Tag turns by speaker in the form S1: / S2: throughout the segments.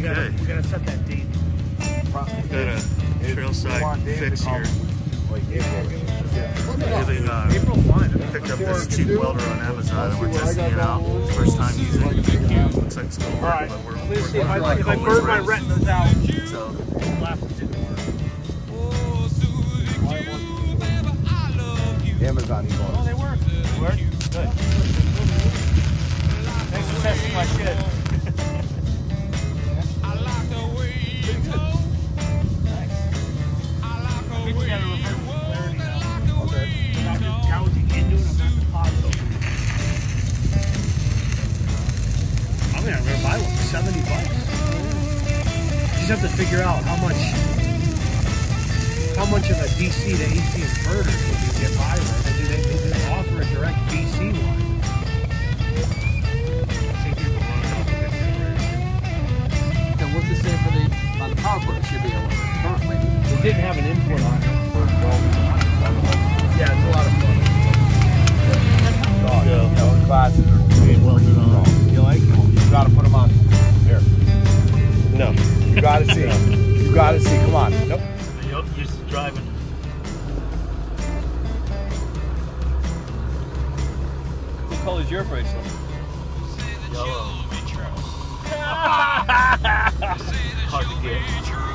S1: Okay.
S2: We gotta set that date.
S1: Got a trailside fix here.
S2: April fine.
S1: Picked up this cheap welder on Amazon and we're testing it out. First time using it. Looks like it's gonna work, but we're
S2: Let's see if I burn my retinas out.
S1: So
S3: Amazon.
S2: Oh, they work. They work? Good. Thanks for testing my shit. I'm gonna buy one for $70. You just have to figure out how much of a DC to AC inverter would you get by with, and do they offer a direct DC one?
S4: Then what's it say for the on the power port? It should be able to currently.
S2: It didn't have an input on it. Yeah, it's a lot of fun.
S3: Those classes are welded on.
S2: You like it?
S3: You gotta put them on. Here.
S1: no.
S3: You gotta see. You gotta see. Come on.
S1: Nope. You're just driving.
S2: What color is your bracelet?
S1: Yellow. Hard to get.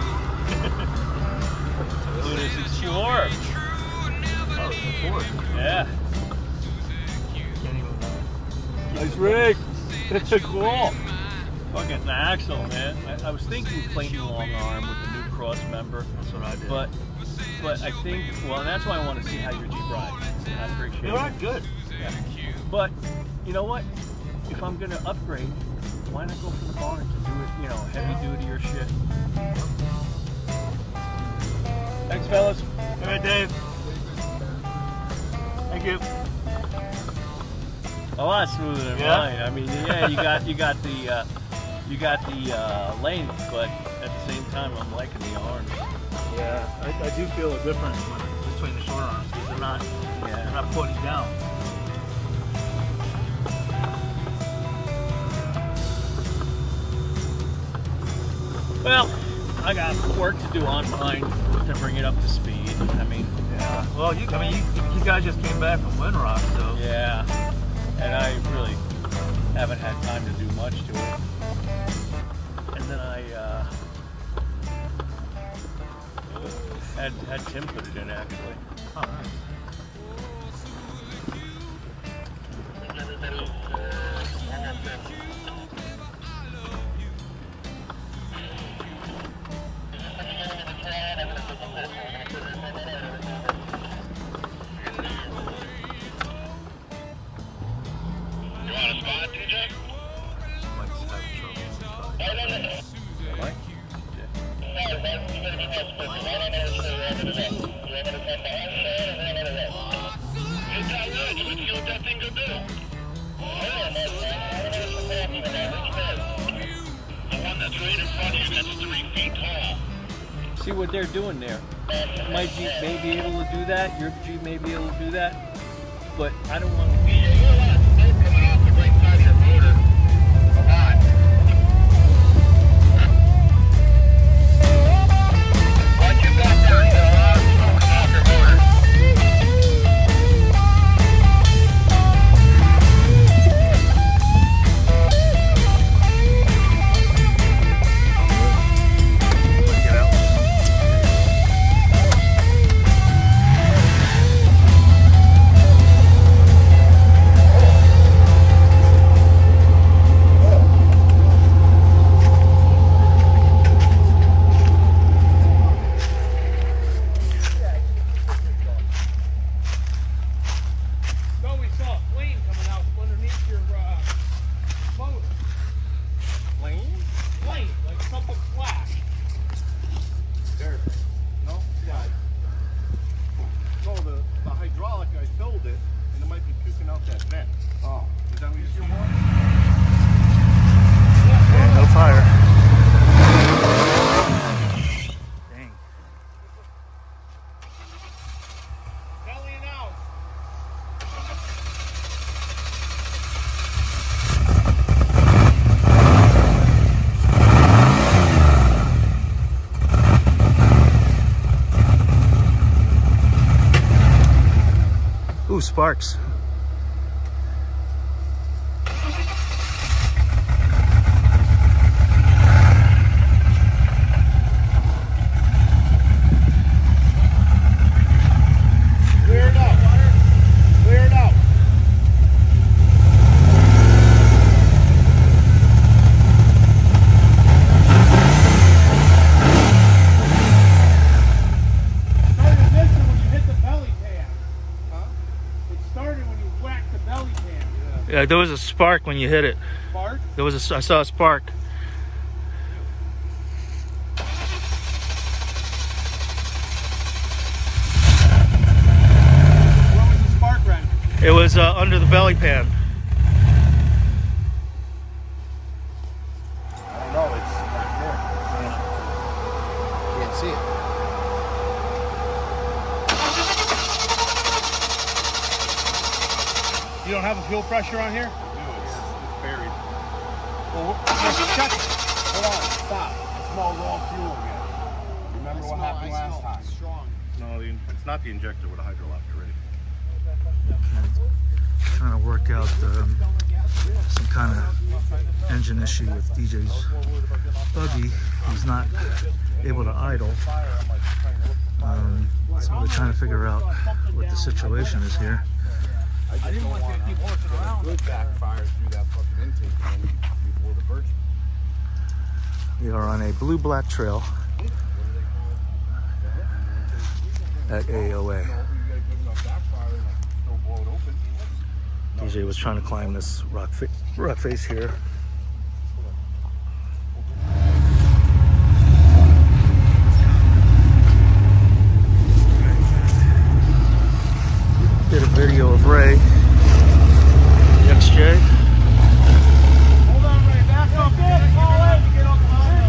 S2: Dude, it's secure.
S1: Oh, it's a Ford.
S2: Yeah.
S1: Can't even.
S2: Nice rig. Cool. Fucking axle, man. I was thinking plain long arm with the new cross member.
S1: That's what I did.
S2: But I think, well, that's why I want to see how your Jeep rides. I appreciate it.
S1: You are good.
S2: Yeah. But you know what? If I'm gonna upgrade, why not go for the barn to do it? You know, heavy duty or shit. Thanks, fellas.
S1: All right, Dave. Thank you.
S2: A lot smoother than mine. I mean, yeah, you got the length, but at the same time, I'm liking the arms.
S1: Yeah, I do feel a difference between the short arms because they're not putting down.
S2: Well, I got work to do on mine to bring it up to speed. I mean,
S1: yeah. Well, you guys just came back from Windrock, so
S2: yeah, and I really haven't had time to do much to it. And then I had Tim put it in actually.
S1: Oh, nice.
S2: See what they're doing there. My Jeep may be able to do that, your Jeep may be able to do that, but I don't want to be
S1: Ooh, sparks.
S3: Clear it up. Clear it up.
S1: Yeah, there was a spark when you hit it.
S2: Spark?
S1: There was I saw a spark.
S2: Where was the spark, Ren?
S1: It was under the belly pan.
S3: I don't know, it's right there. Can't see it.
S2: You don't have a fuel pressure on here?
S3: No, it's buried.
S2: Well, let's check it.
S3: Hold on, stop. I smell raw fuel again. Remember what happened last time?
S2: Strong.
S5: No, it's not the injector with a hydrolapse already.
S1: Trying to work out some kind of engine issue with DJ's buggy. He's not able to idle. So we're trying to figure out what the situation is here.
S3: I didn't want to keep working around. Good backfire through that fucking intake before the birch.
S1: We are on a blue-black trail at AOA. DJ was trying to climb this rock face here. Did a video of Ray, the XJ.
S2: Hold on, Ray. Back up. Call it. Get up.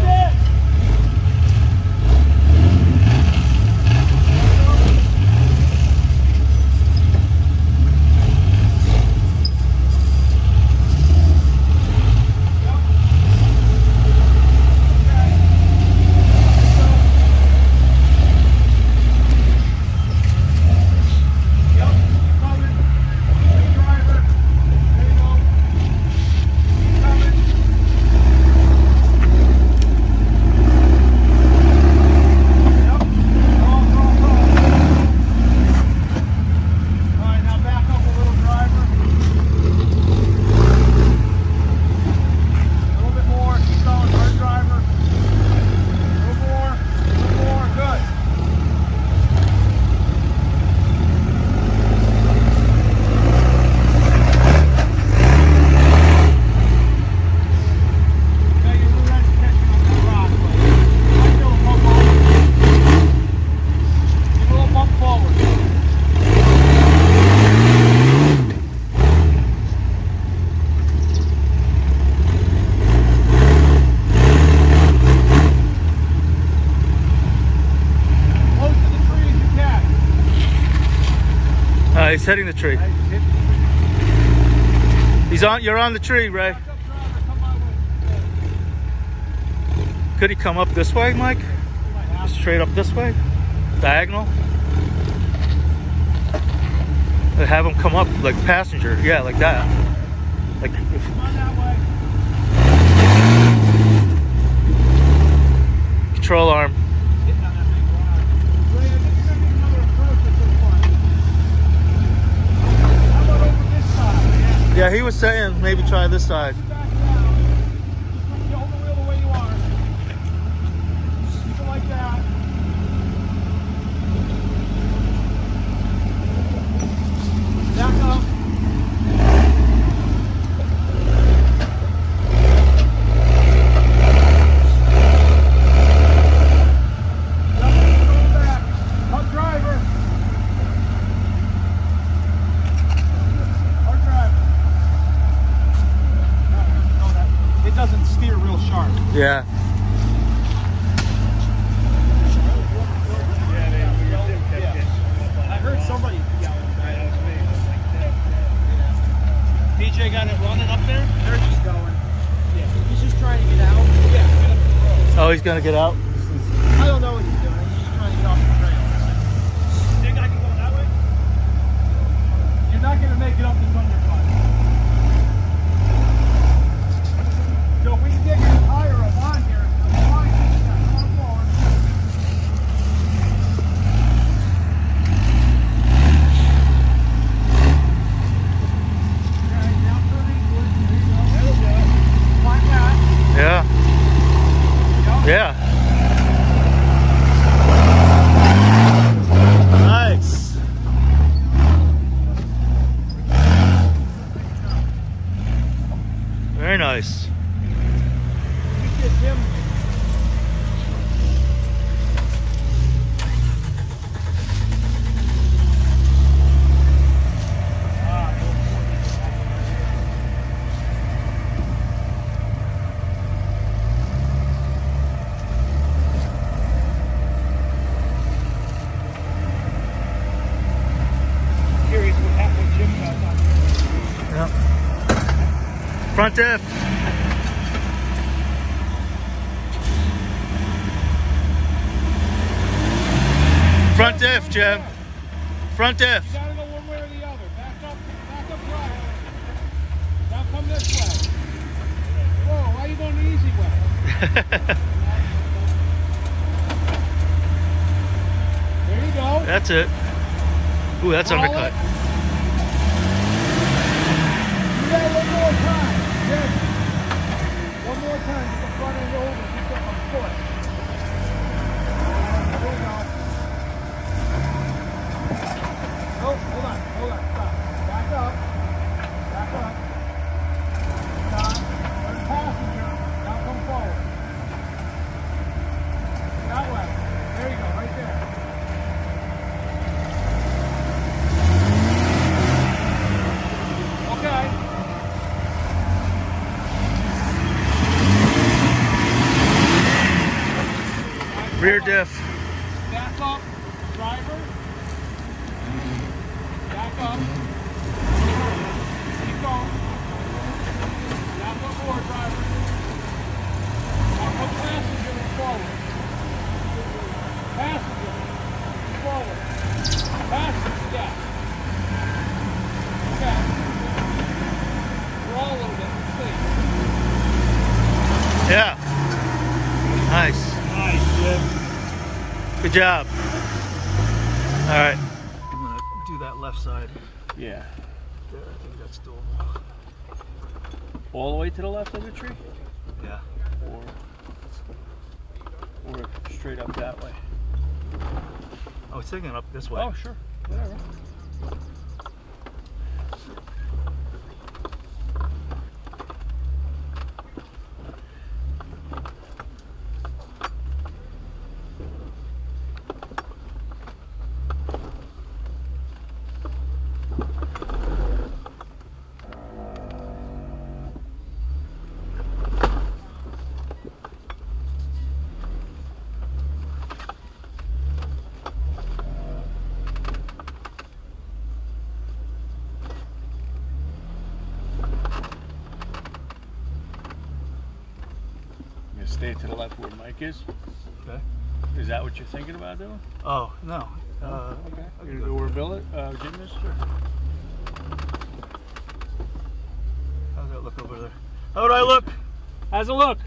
S1: He's hitting the tree. You're on the tree, Ray. Could he come up this way, Mike? Straight up this way? Diagonal? Have him come up like passenger. Yeah, like that. Like if, control arm. Yeah, he was saying maybe try this side.
S2: Hold the wheel the way you are. Just keep it like that. Back up.
S1: Yeah.
S2: I heard somebody yelling. DJ got it running up there? There he's going. Yeah, he's just trying to get out. Yeah.
S1: Oh, he's gonna get out?
S2: I don't know what he's doing. He's just trying to get off the trail. Think I can go that way?
S3: not going to make it up this undercut. So if we can get your tire up on here, I'm fine. Come forward. Okay, down to the equal. There you go. That'll do it. Like that.
S1: Yeah. Yeah. Nice. Very nice.
S3: Get him. Curious what Jim does on here.
S1: Yep. Front diff. Front diff, Jim. Front diff.
S3: You gotta go one way or the other. Back up right. Now come this way. Whoa, why are you going the easy way? There you go.
S1: That's it. Ooh, that's
S3: Roll
S1: undercut.
S3: it. Do that one more time. Jim. One more time. Get the front end over. Pick up a foot. There we go. Oh, hold on, stop. Back up. Stop. There's a passenger. Now come forward. That way. There you go, right there. Okay.
S1: Rear diff.
S3: Back up, driver. Back up. Keep going. Back up forward, driver. Now come passenger and forward. Passenger. Forward. Passenger, yeah. Okay. Roll a little bit. Please.
S1: Yeah. Nice.
S2: Nice, Jim.
S1: Good job. All right. I'm gonna do that left side.
S2: Yeah.
S1: There, I think that's doable.
S2: All the way to the left of the tree?
S1: Yeah.
S2: Or straight up that way?
S1: I was thinking up this way.
S2: Oh, sure. Whatever. Stay to the left where Mike is.
S1: Okay.
S2: Is that what you're thinking about doing?
S1: Oh, no.
S2: Okay. You're gonna go where Bill is? Jim is? Sure.
S1: How's that look over there? How would I look?
S2: How's it look?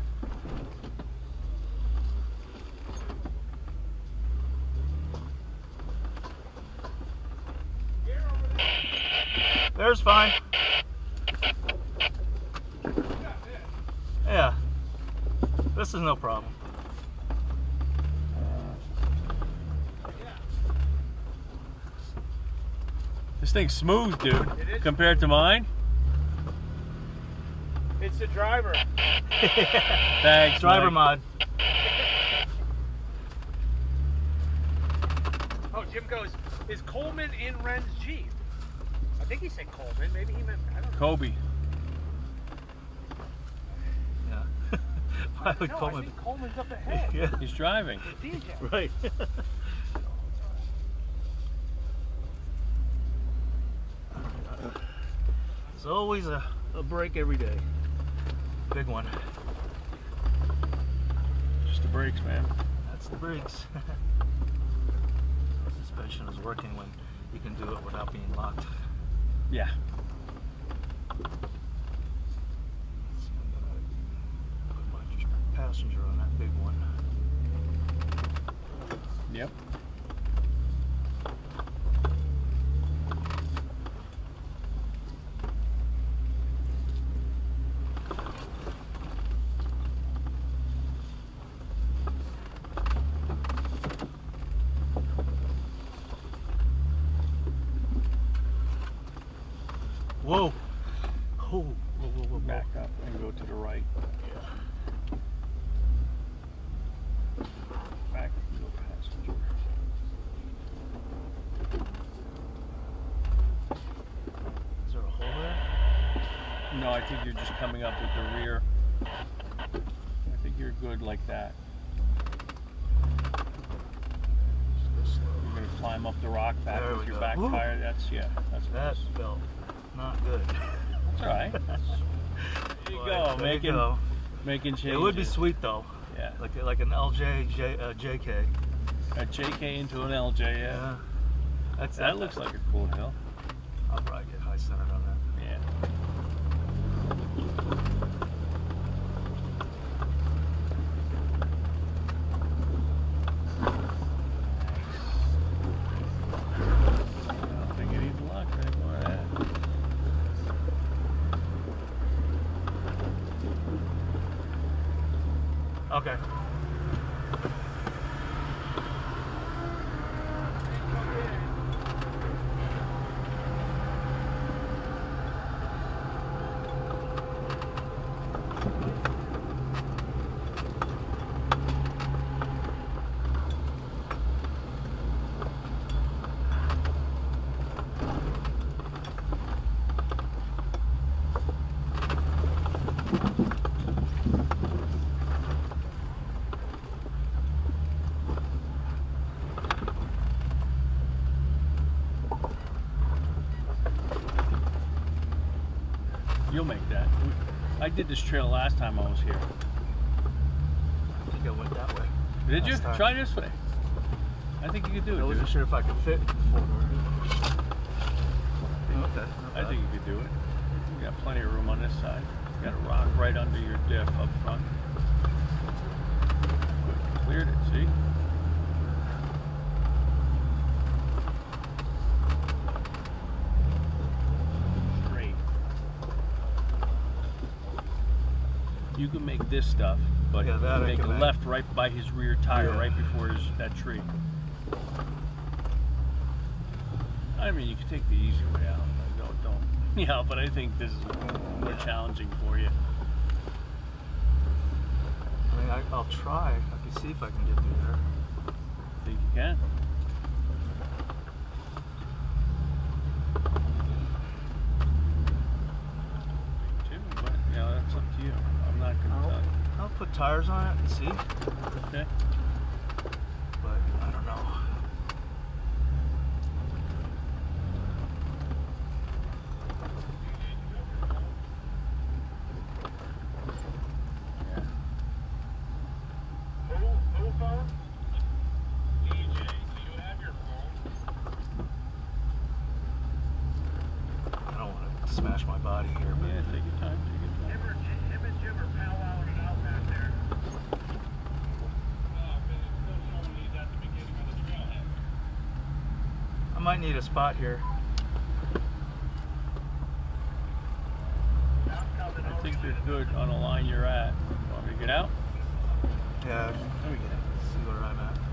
S1: There's fine. Yeah. This is no problem.
S2: This thing's smooth, dude, compared to mine.
S3: It's the driver.
S2: Thanks,
S1: Driver
S2: Mike.
S1: mod.
S3: Oh, Jim goes, is Coleman in Ren's Jeep? I think he said Coleman. Maybe he meant, I don't know.
S2: Kobe.
S1: Yeah. Why would
S3: No, I
S1: Coleman?
S3: think Coleman's up ahead.
S1: Yeah.
S2: He's driving.
S3: The DJ.
S1: Right. There's always a break every day. Big one.
S2: Just the brakes, man.
S1: That's the brakes. Suspension is working when you can do it without being locked.
S2: Yeah.
S1: Put my passenger on that big one.
S2: Yep.
S1: Whoa. Oh, whoa.
S2: Back up and go to the right.
S1: Yeah.
S2: Back and go passenger.
S1: Is there a hole there?
S2: No, I think you're just coming up with the rear. I think you're good like that. You're gonna climb up the rock back
S1: There
S2: with
S1: we
S2: your
S1: go.
S2: back
S1: Woo.
S2: tire. That's
S1: That felt not good.
S2: That's all right. There you
S1: Boy,
S2: go.
S1: there you go.
S2: Making changes.
S1: It would be sweet though.
S2: Yeah.
S1: Like an LJ, JK.
S2: A JK into an LJ. Yeah.
S1: Yeah.
S2: That looks like a cool hill.
S1: I'll probably get high centered on that.
S2: Yeah. I don't think it needs luck anymore.
S1: Okay.
S2: You'll make that. I did this trail last time I was here.
S1: I think I went that way.
S2: Did you?
S1: Last time.
S2: Try this way. I think you could do it.
S1: I wasn't sure if I could fit four door. Okay.
S2: I think you could do it. You got plenty of room on this side. You got a rock right under your diff up front. Cleared it, see? Straight. You can make this stuff, but
S1: Yeah, that I
S2: make a
S1: can make.
S2: left right by his rear tire,
S1: Yeah.
S2: right before that tree. I mean, you can take the easy way out. Don't. Yeah, but I think this is more challenging for you.
S1: I mean, I'll try. I can see if I can get through there.
S2: Think you can? Too, but that's up to you. I'm not gonna tell you.
S1: I'll put tires on it and see,
S2: Okay.
S1: but I don't know. I don't want to smash my body here, but
S2: Yeah, take your time. Take your time.
S3: Him and Jim are powwowing it out back there.
S1: I might need a spot here.
S2: I think they're good on the line you're at. Want me to get out?
S1: Yeah,
S2: Let me get out.
S1: see where I'm at.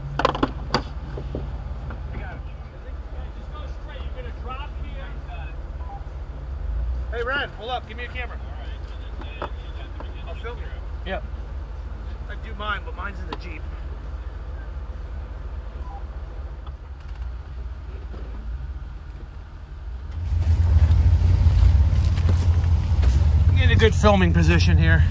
S3: Just go straight. You're gonna drop here. Hey, Ren, hold up. Give me a camera. I'll film you.
S1: Yep.
S3: I do mine, but mine's in the Jeep. I'm in a good filming position here.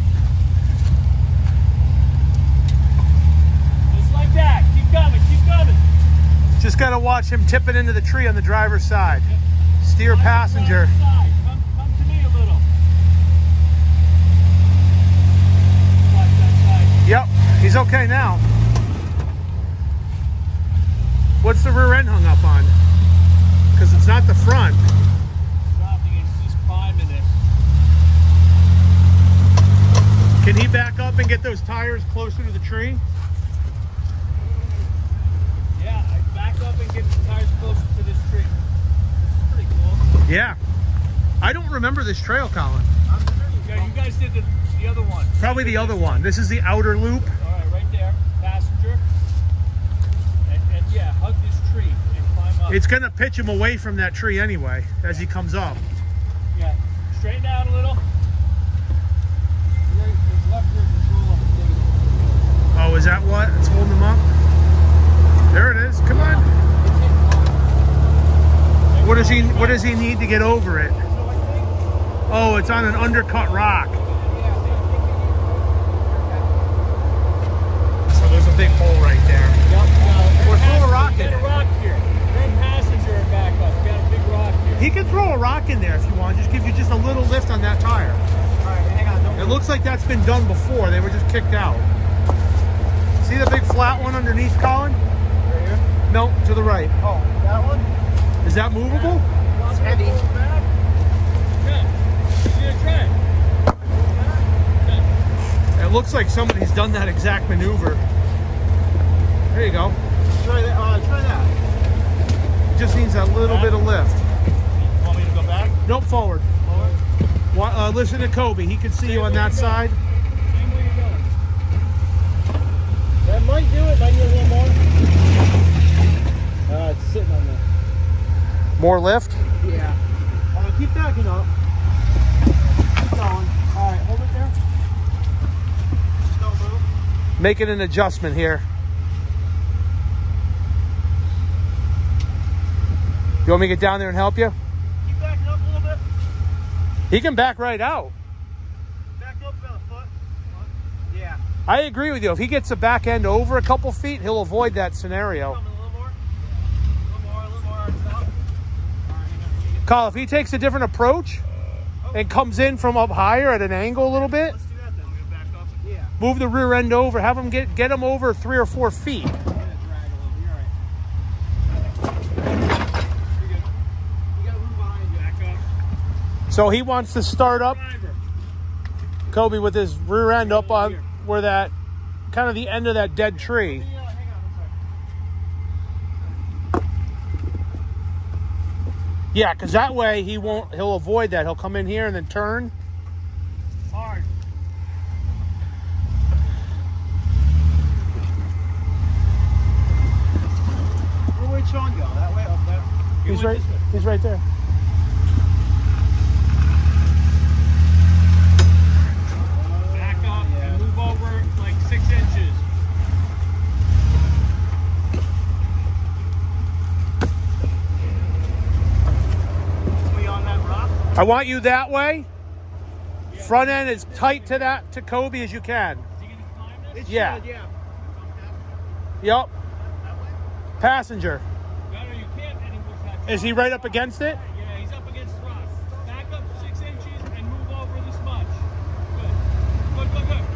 S3: Just like that. Keep coming. Keep coming. Just got to watch him tip it into the tree on the driver's side. Steer passenger. Come to me a little. Watch that side.
S1: Yep, he's okay now. What's the rear end hung up on? Because it's not the front.
S3: Drop Can he back up and get those tires closer to the tree?
S2: Yeah, I back up and get the tires closer to this tree. This is pretty cool.
S3: Yeah. I don't remember this trail, Colin.
S2: Yeah, you guys did the other one.
S3: Probably the other one. This is the outer loop.
S2: All right, right there, passenger. And yeah, hug this tree and climb up.
S3: It's going to pitch him away from that tree anyway as he comes up.
S2: Yeah, straighten out a little.
S3: Oh, is that what? It's holding him up? There it is. Come on. What does he need to get over it? Oh, it's on an undercut rock. So there's a big hole right there. We're full of rock in it.
S2: Got a rock here. Then passenger and back up. Got a big rock here.
S3: He can throw a rock in there if you want. Just give you just a little lift on that tire.
S2: All right, hang on.
S3: It looks like that's been done before. They were just kicked out. See the big flat one underneath, Colin?
S2: Right here?
S3: No, to the right.
S2: Oh, that one?
S3: Is that movable?
S2: It's heavy.
S3: It looks like somebody's done that exact maneuver. There you go.
S2: Try that.
S3: It just needs a little bit of lift.
S2: Want me to go back?
S3: Nope, forward. Listen to Kobe. He can see you on that side.
S2: Same way you're going. That might do it. Might need a little more. It's sitting on there.
S3: More lift?
S2: Yeah. Keep backing up. Keep going. All right, hold it there. Just don't move.
S3: Making an adjustment here. You want me to get down there and help you?
S2: Keep backing up a little bit.
S3: He can back right out.
S2: Back up about a foot. Yeah.
S3: I agree with you. If he gets the back end over a couple feet, he'll avoid that scenario.
S2: Coming a little more. A little more. Stop.
S3: Kyle, if he takes a different approach and comes in from up higher at an angle a little bit,
S2: Let's do that then. We're gonna back up. Yeah.
S3: move the rear end over, have him get him over 3 or 4 feet.
S2: You're gonna drag a little. You're all right. You're good. You gotta move behind you. Back up.
S3: So he wants to start up,
S2: Driver.
S3: Kobe, with his rear end up on where that, kind of the end of that dead tree.
S2: Hang on one second.
S3: Yeah, because that way he'll avoid that. He'll come in here and then turn.
S2: Hard. Where'd Sean go? That way? Up there?
S3: He's right there.
S2: Back up and move over like 6 inches. We on that rock?
S3: I want you that way. Front end as tight to Kobe as you can.
S2: Is he gonna climb this?
S3: Yeah.
S2: Yeah.
S3: Yep. Passenger.
S2: No, you can't anymore.
S3: Is he right up against it?
S2: Yeah, he's up against the rock. Back up 6 inches and move over this much. Good.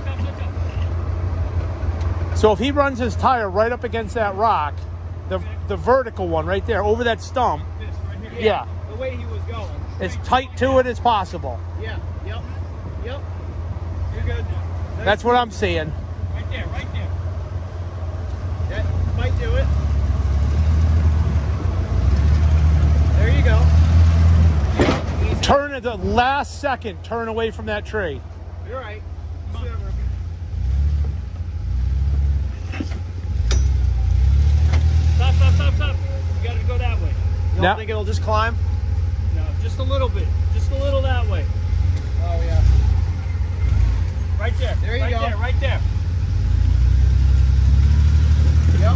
S2: Stop.
S3: So if he runs his tire right up against that rock, the vertical one right there, over that stump,
S2: This right here.
S3: yeah,
S2: The way he was going.
S3: as tight to it as possible.
S2: Yeah. Yep. You're good.
S3: That's what I'm seeing.
S2: Right there. That might do it. There you go. Yep. Easy.
S3: Turn at the last second, turn away from that tree.
S2: You're right. Stop. You gotta go that way.
S3: You don't think
S2: it'll just climb? No, just a little bit. Just a little that way.
S3: Oh, yeah.
S2: Right there.
S3: There you go.
S2: Right there.
S3: Yep.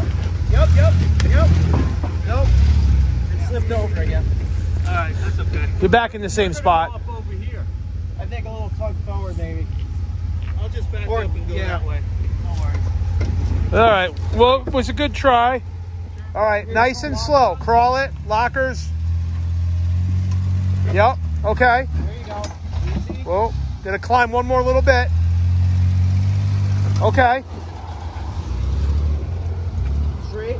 S2: Nope.
S3: It slipped over again.
S2: All right, that's okay.
S3: You're back in the same spot.
S2: Up over here.
S3: I think a little tug forward, maybe.
S2: I'll just back up and go that way. No worries.
S3: All right. Well, it was a good try. All right. Nice and slow. Crawl it. Lockers. Yep. Okay.
S2: There you go. Easy.
S3: Well, gonna climb one more little bit. Okay.
S2: Straight.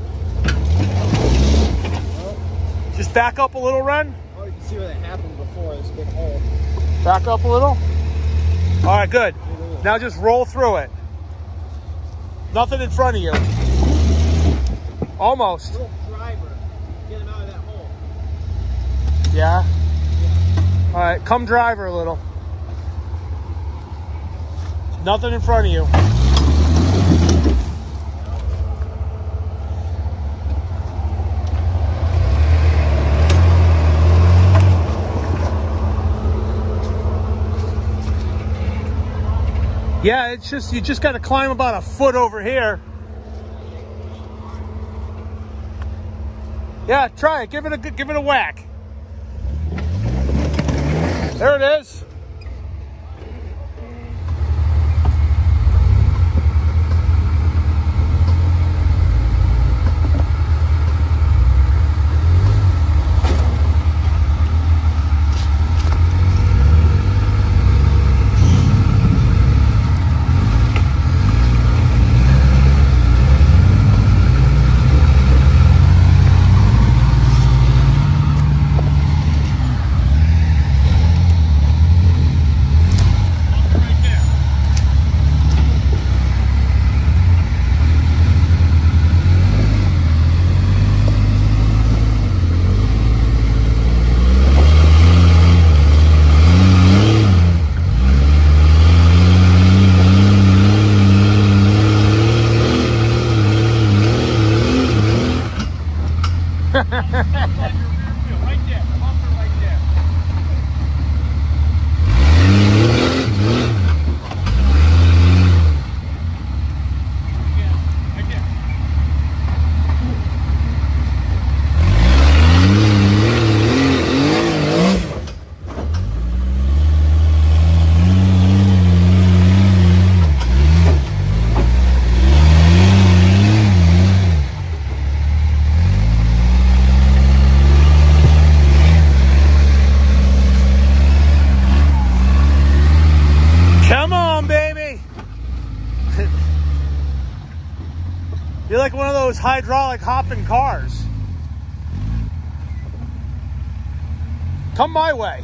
S3: Just back up a little, Ren.
S2: Oh, you can see where that happened before. This big hole.
S3: Back up a little. All right, good.
S2: Look at
S3: Now just roll through it. Nothing in front of you. Almost.
S4: Little driver. Get him out of that hole.
S3: Yeah? All right, come driver a little. Nothing in front of you. Yeah, it's just, you just got to climb about a foot over here. Yeah, try it. Give it a whack. There it is. You're like one of those hydraulic hopping cars. Come my way.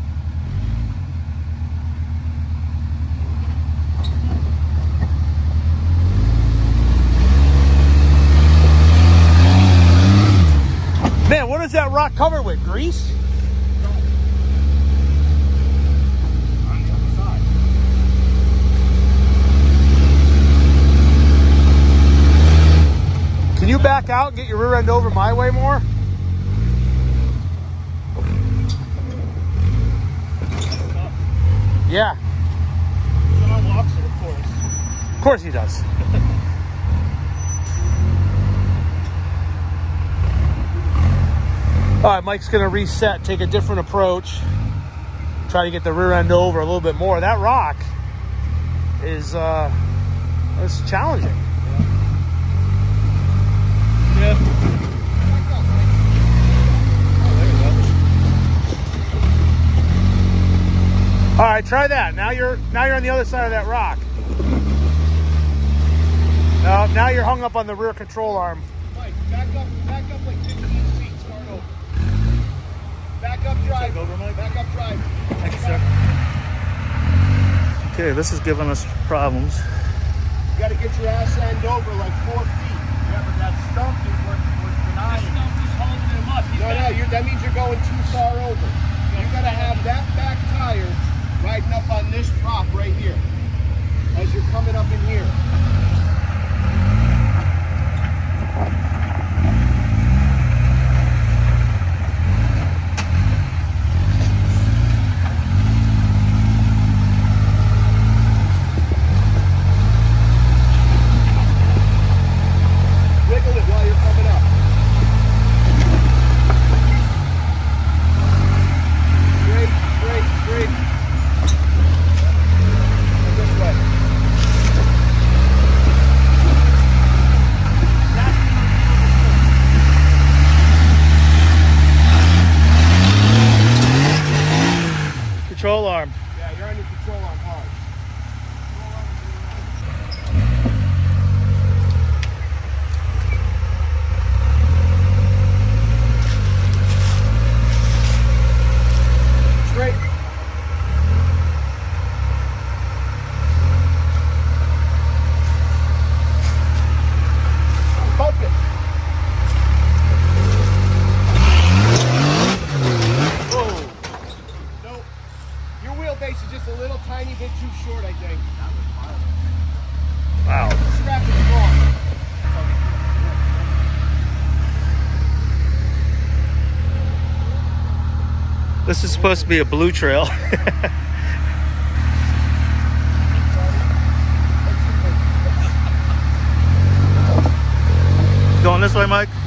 S3: Man, what is that rock covered with? Grease? Can you back out and get your rear end over my way more? Yeah.
S2: John walks it, of course.
S3: Of course he does. All right, Mike's going to reset, take a different approach, try to get the rear end over a little bit more. That rock is it's challenging.
S2: Yeah.
S3: All right, try that. Now you're on the other side of that rock. No, now you're hung up on the rear control arm.
S4: Mike, back up like 15 feet. Start over. Back up, drive.
S2: Over, Mike.
S4: Back up, drive.
S2: Thank you, sir.
S1: Okay, this is giving us problems.
S4: You got to get your ass end over like 4 feet.
S2: Yeah, but that stump is what was denying. The stump is holding him up.
S4: That means you're going too far over. You got to have that back tire riding up on this drop right here as you're coming up in here. Wiggle it while you're coming up. Straight. And this way.
S1: This is supposed to be a blue trail. Going this way, Mike?